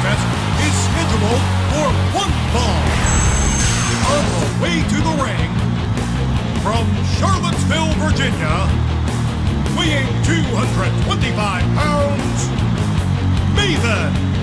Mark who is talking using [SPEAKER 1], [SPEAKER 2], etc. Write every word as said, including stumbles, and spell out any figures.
[SPEAKER 1] contest is scheduled for one fall. On the way to the ring, from Charlottesville, Virginia, weighing two hundred twenty-five pounds, Maven.